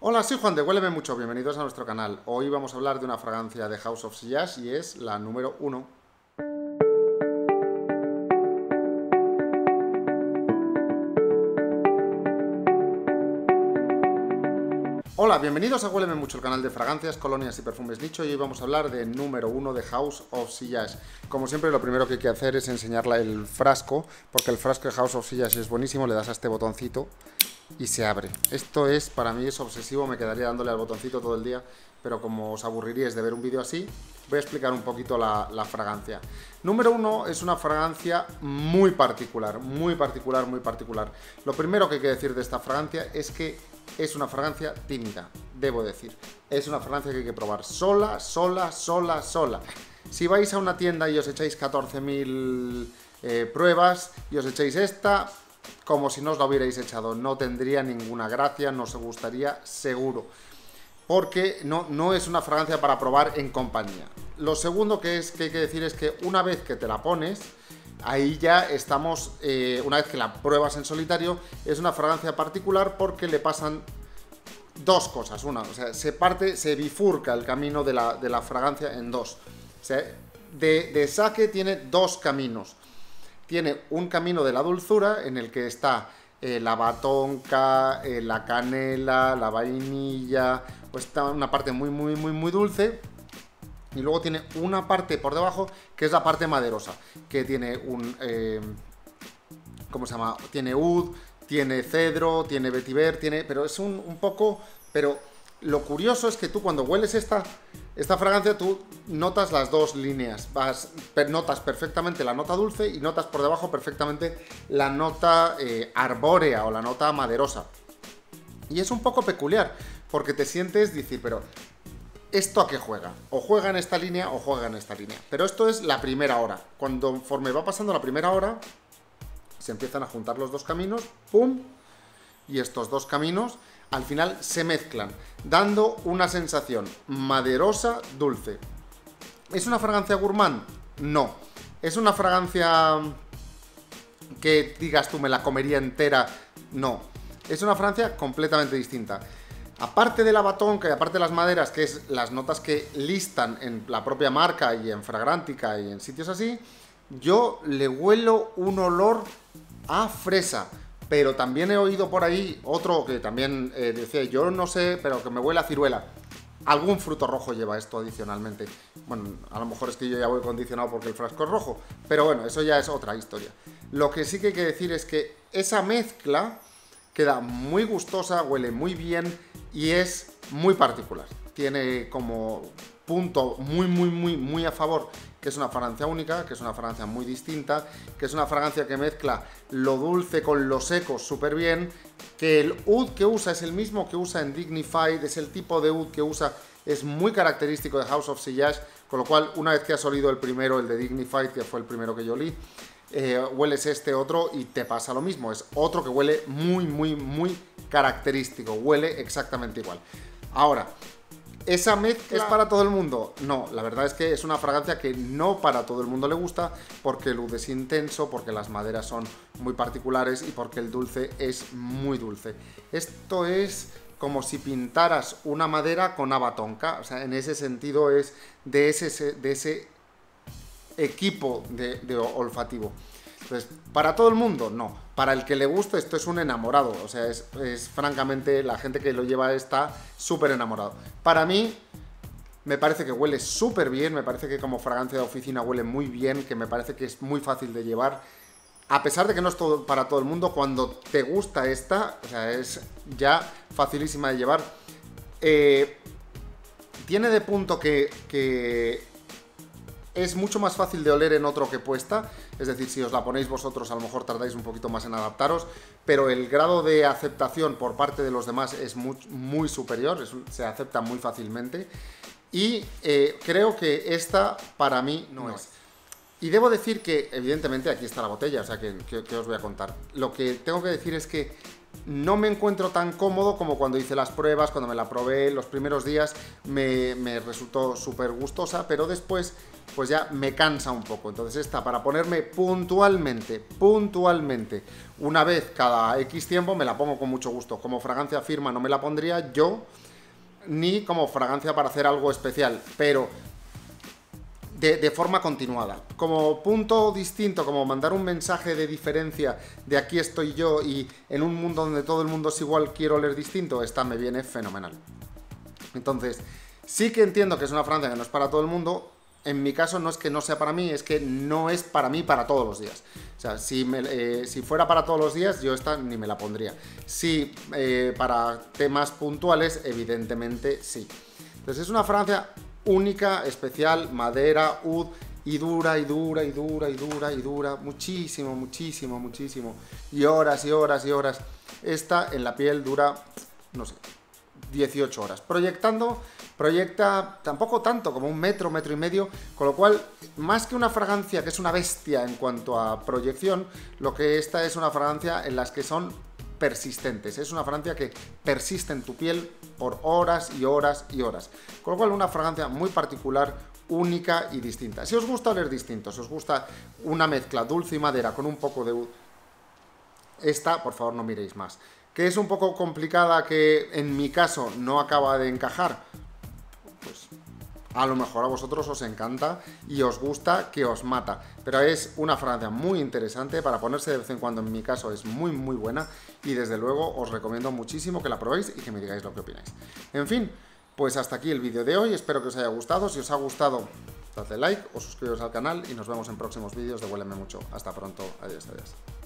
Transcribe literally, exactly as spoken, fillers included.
Hola, soy Juan de Huéleme Mucho, bienvenidos a nuestro canal. Hoy vamos a hablar de una fragancia de House of Sillage y es la número uno. Hola, bienvenidos a Huéleme Mucho, el canal de fragancias, colonias y perfumes nicho, y hoy vamos a hablar de número uno de House of Sillage. Como siempre, lo primero que hay que hacer es enseñarle el frasco, porque el frasco de House of Sillage es buenísimo, le das a este botoncito y se abre. Esto es, para mí es obsesivo, me quedaría dándole al botoncito todo el día, pero como os aburriríais de ver un vídeo así, voy a explicar un poquito la, la fragancia. Número uno es una fragancia muy particular, muy particular, muy particular. Lo primero que hay que decir de esta fragancia es que es una fragancia tímida, debo decir. Es una fragancia que hay que probar sola, sola, sola, sola. Si vais a una tienda y os echáis catorce mil eh, pruebas y os echáis esta, como si no os la hubierais echado, no tendría ninguna gracia, no os gustaría seguro. Porque no, no es una fragancia para probar en compañía. Lo segundo que, es, que hay que decir es que una vez que te la pones, ahí ya estamos, eh, una vez que la pruebas en solitario, es una fragancia particular porque le pasan dos cosas. Una, o sea, se parte, se bifurca el camino de la, de la fragancia en dos. O sea, de, de saque tiene dos caminos. Tiene un camino de la dulzura en el que está eh, la batonca, eh, la canela, la vainilla, pues está una parte muy, muy, muy, muy dulce. Y luego tiene una parte por debajo que es la parte maderosa, que tiene un, eh, ¿cómo se llama? Tiene oud, tiene cedro, tiene vetiver, tiene, pero es un, un poco, pero lo curioso es que tú cuando hueles esta, esta fragancia, tú notas las dos líneas, vas, per, notas perfectamente la nota dulce y notas por debajo perfectamente la nota eh, arbórea o la nota maderosa. Y es un poco peculiar, porque te sientes decir, pero ¿esto a qué juega? O juega en esta línea o juega en esta línea. Pero esto es la primera hora. Cuando conforme va pasando la primera hora, se empiezan a juntar los dos caminos, ¡pum! Y estos dos caminos al final se mezclan, dando una sensación maderosa, dulce. ¿Es una fragancia gourmand? No. ¿Es una fragancia que digas tú me la comería entera? No. Es una fragancia completamente distinta. Aparte de la batonca y aparte de las maderas, que es las notas que listan en la propia marca y en Fragrantica y en sitios así, yo le huelo un olor a fresa. Pero también he oído por ahí otro que también eh, decía, yo no sé, pero que me huele a ciruela. Algún fruto rojo lleva esto adicionalmente. Bueno, a lo mejor es que yo ya voy condicionado porque el frasco es rojo, pero bueno, eso ya es otra historia. Lo que sí que hay que decir es que esa mezcla queda muy gustosa, huele muy bien y es muy particular. Tiene como punto muy, muy, muy, muy a favor que es una fragancia única, que es una fragancia muy distinta, que es una fragancia que mezcla lo dulce con lo seco súper bien, que el oud que usa es el mismo que usa en Dignified, es el tipo de oud que usa, es muy característico de House of Sillage, con lo cual una vez que has olido el primero, el de Dignified, que fue el primero que yo olí, eh, hueles este otro y te pasa lo mismo, es otro que huele muy, muy, muy característico, huele exactamente igual. Ahora, ¿esa mezcla es para todo el mundo? No, la verdad es que es una fragancia que no para todo el mundo le gusta, porque el oud es intenso, porque las maderas son muy particulares y porque el dulce es muy dulce. Esto es como si pintaras una madera con abatonca, o sea, en ese sentido es de ese, de ese equipo de, de olfativo. Entonces, ¿para todo el mundo? No. Para el que le gusta, esto es un enamorado. O sea, es, es francamente, la gente que lo lleva está súper enamorado. Para mí, me parece que huele súper bien, me parece que como fragancia de oficina huele muy bien, que me parece que es muy fácil de llevar. A pesar de que no es todo, para todo el mundo, cuando te gusta esta, o sea, es ya facilísima de llevar. Eh, tiene de punto que... que es mucho más fácil de oler en otro que puesta, es decir, si os la ponéis vosotros a lo mejor tardáis un poquito más en adaptaros, pero el grado de aceptación por parte de los demás es muy, muy superior, es, se acepta muy fácilmente y eh, creo que esta para mí no, no es. es. Y debo decir que evidentemente aquí está la botella, o sea que, que, que os voy a contar. Lo que tengo que decir es que no me encuentro tan cómodo como cuando hice las pruebas, cuando me la probé los primeros días me, me resultó súper gustosa, pero después pues ya me cansa un poco. Entonces esta, para ponerme puntualmente, puntualmente, una vez cada X tiempo, me la pongo con mucho gusto. Como fragancia firma no me la pondría yo, ni como fragancia para hacer algo especial, pero De, de forma continuada. Como punto distinto, como mandar un mensaje de diferencia de aquí estoy yo y en un mundo donde todo el mundo es igual quiero oler distinto, esta me viene fenomenal. Entonces, sí que entiendo que es una fragancia que no es para todo el mundo. En mi caso no es que no sea para mí, es que no es para mí para todos los días. O sea, si, me, eh, si fuera para todos los días, yo esta ni me la pondría. Si eh, para temas puntuales, evidentemente sí. Entonces es una fragancia única, especial, madera, oud, y dura, y dura, y dura, y dura, y dura, muchísimo, muchísimo, muchísimo, y horas, y horas, y horas. Esta en la piel dura, no sé, dieciocho horas. Proyectando, proyecta tampoco tanto, como un metro, metro y medio, con lo cual, más que una fragancia que es una bestia en cuanto a proyección, lo que esta es una fragancia en las que son persistentes. Es una fragancia que persiste en tu piel por horas y horas y horas. Con lo cual, una fragancia muy particular, única y distinta. Si os gusta oler distinto, si os gusta una mezcla dulce y madera con un poco de oud, esta, por favor, no miréis más. Que es un poco complicada, que en mi caso no acaba de encajar, pues a lo mejor a vosotros os encanta y os gusta que os mata, pero es una fragancia muy interesante para ponerse de vez en cuando. En mi caso es muy muy buena y desde luego os recomiendo muchísimo que la probéis y que me digáis lo que opináis. En fin, pues hasta aquí el vídeo de hoy, espero que os haya gustado. Si os ha gustado, dadle like o suscribiros al canal y nos vemos en próximos vídeos de Huéleme Mucho. Hasta pronto, adiós, adiós.